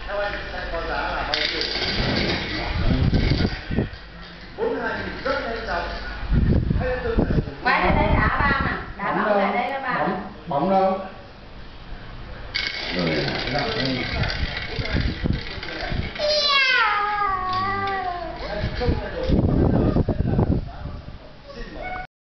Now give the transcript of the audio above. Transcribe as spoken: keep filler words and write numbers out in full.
Theo anh sẽ có giá là bao nhiêu? bốn hai nghìn rất nhanh chóng. Quay lại đây đá ba nè, đá bóng lại đây các bạn. Bóng, bóng đâu? Rồi.